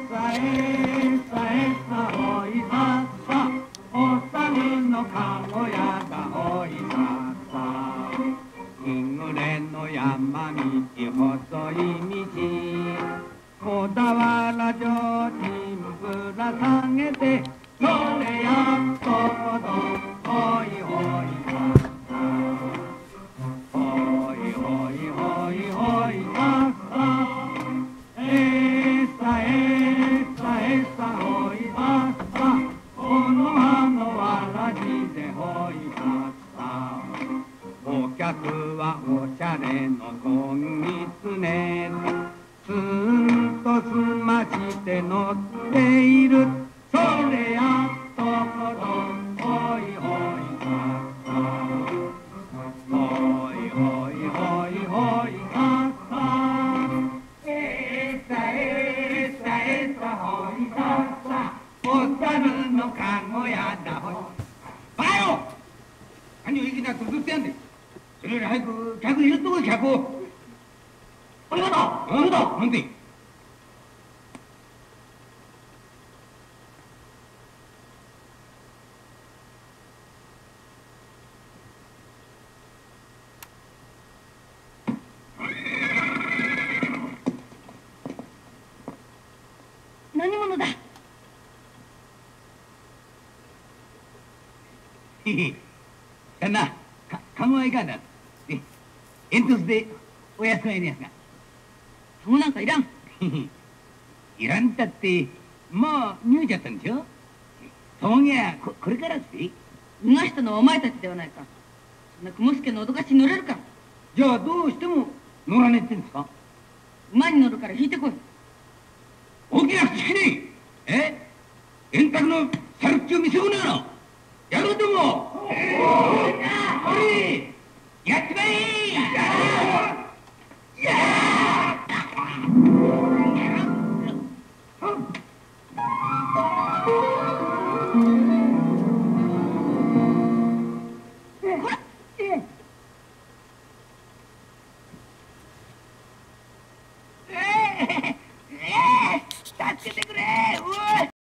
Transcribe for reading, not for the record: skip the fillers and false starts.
さえさえさおいさっさお猿のかごやがおいさっさ日暮れの山道細い道小田原城にぶら下げてそれやっとほどおいおいさっさおいおいおいおいさっさえさえさえさおいさっさこの葉のわらじでおいさっさお客はおしゃれのごんぎつねつんとすまして乗っているそれやっとこどおいおいさっさおいおいおいおいさっさえさえさえさおいさっさお猿のかごやだほいバカよ何をいきなりずっとやんでそれより早く客入れとこい客をありがとうありがとうなんて何者だ旦那かごはいかんだ煙突でお安くないですがそうなんかいらんいらんたってもう入っちゃったんでしょそうぎゃこれからっすて逃がしたのはお前たちではないかそんな雲助の脅かしに乗れるかじゃあどうしても乗らねえってんですか馬に乗るから引いてこい大きな口利きねえ円卓の猿っ気を見せこねえな